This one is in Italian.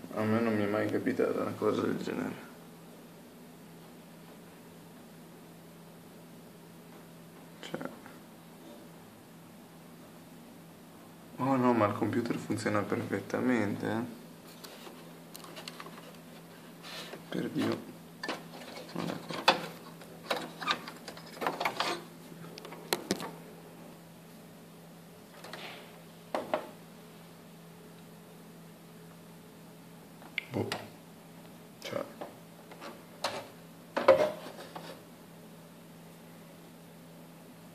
A me non mi è mai capitata una cosa del genere. Cioè... Oh no, ma il computer funziona perfettamente, eh. Per Dio. Guarda qua. Boh.